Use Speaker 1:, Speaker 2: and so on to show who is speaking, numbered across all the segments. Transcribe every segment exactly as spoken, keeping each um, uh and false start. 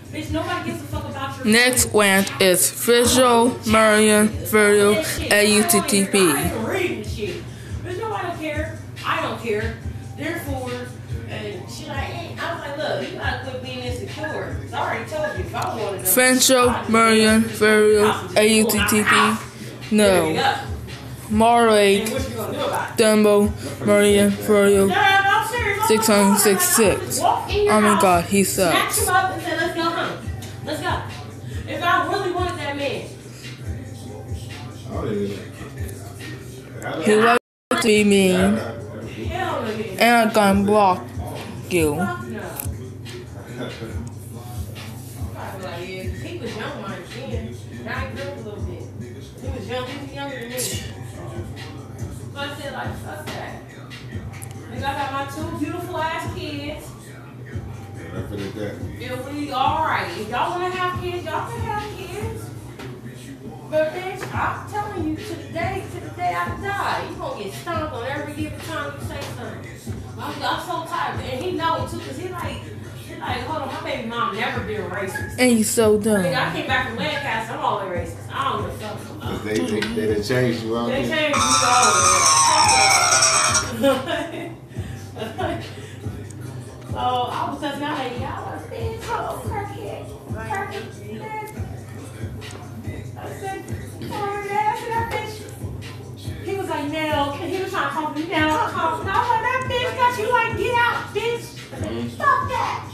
Speaker 1: Bitch, nobody gives a fuck about your
Speaker 2: Next rant is Francesco, Marian, Feraru, Auttp.
Speaker 1: Bitch, nobody don't care. I don't care. Therefore, and she like, hey, I was like, look, you gotta quit being insecure. I already told you if I wanted to.
Speaker 2: Francesco, Marian, Feraru, Auttp. No. Marian, Dumbo, Marian, Feraru, six hundred sixty-six. Oh my god, he sucks.
Speaker 1: Snatch him up and say, let's go home. Let's go. If I really wanted that man.
Speaker 2: He likes to be mean. And I can block you.
Speaker 1: He was young, my friend. Now he grew up a little bit. He was young, he was younger than me. So I said, like, fuck that. And I got my two beautiful ass kids. If we alright, if y'all wanna have kids, y'all can have kids. But bitch, I'm telling you, to the day, to the day I die, you gonna get stomped on every given time you say something. I'm, I'm so tired, and he know it too, cause he like, he like, hold on, my baby mom never been racist.
Speaker 2: And he's so dumb.
Speaker 1: Like, I came back from Lancaster, I'm all the racist. I don't give a fuck.
Speaker 3: They, they, they done changed you out
Speaker 1: They
Speaker 3: there.
Speaker 1: changed me all the So I was touching out like, y'all are big, oh, crackhead, crackhead. I said, oh, yeah, I said, that bitch. He was like, no, he was trying to talk to me now. I'm talking. I was like, that bitch got you like, get out, bitch. Stop that.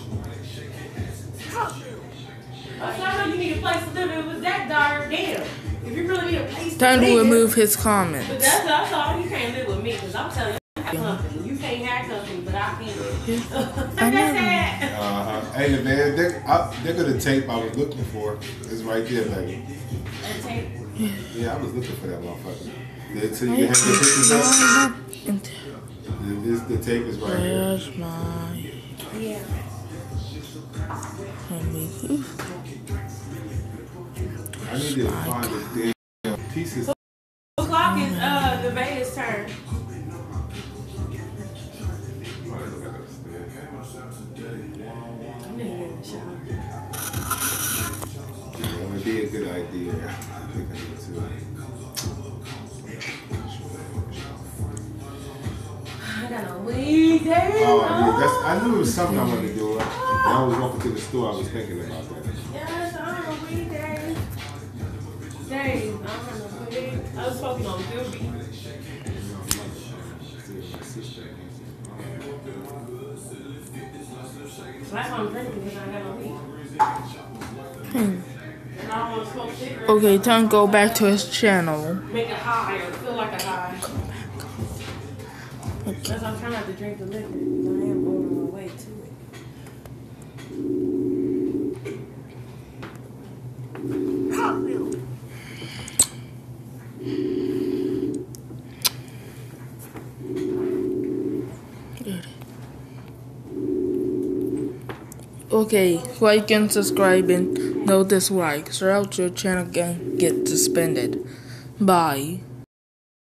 Speaker 1: I said, I know you need a place to live. It was that darn damn. If you really need a place to
Speaker 2: Time
Speaker 1: live.
Speaker 2: to remove his comments.
Speaker 1: But that's, that's all. You can't live with me because I'm telling you, I have company. You can't have company, but I can.
Speaker 2: I know.
Speaker 3: Uh-huh. Hey, man, they, I, they got the tape I was looking for. It's right there, baby.
Speaker 1: That tape?
Speaker 3: Yeah, I was looking for that motherfucker. The, so you can have the pictures up. This, the tape is right here.
Speaker 2: Where's my...
Speaker 1: Yeah.
Speaker 3: I need to find the damn pieces.
Speaker 1: The clock is uh the Vegas turn.
Speaker 3: That would be a good idea. I think I need to.
Speaker 1: I got a weed day.
Speaker 3: Oh, yeah, that's, I knew it was something I wanted to do. When I was walking to the store, I was thinking about that.
Speaker 1: Yes, I'm a weed day. Day, I'm a weed. I was smoking on Doobie. So that's why I'm drinking because I got a weed.
Speaker 2: Hmm.
Speaker 1: And I don't want to smoke cigarettes.
Speaker 2: Okay, time to go back to his channel.
Speaker 1: Make it high or feel like a high.
Speaker 2: Okay.
Speaker 1: Because I'm trying not to drink the liquor. Because I am on my way to it.
Speaker 2: Okay, like and subscribe and no dislikes or else your channel can get suspended. Bye.